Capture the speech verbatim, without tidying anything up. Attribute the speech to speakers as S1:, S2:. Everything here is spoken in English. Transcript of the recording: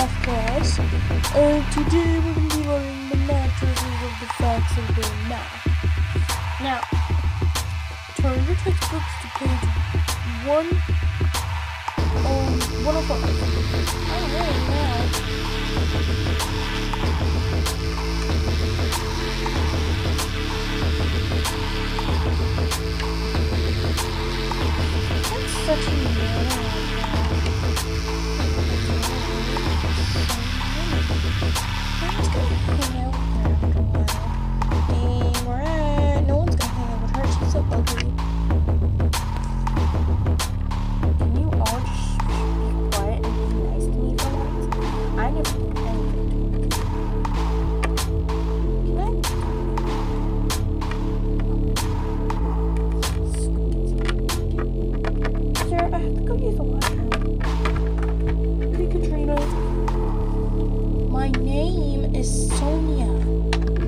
S1: math class, and today we're going to be learning the matrices of the facts of the math. Now, turn your textbooks to page one, um, one oh five. Oh, really, now. That's such a man. No one's gonna hang out with her after a while. Dang, right. No one's gonna hang out with her. She's so ugly. Can you all just be quiet and be nice to me for once? I never do anything to you. Can I? Sir, I have to go use the washroom. Okay, Katrina. My name is Sonia.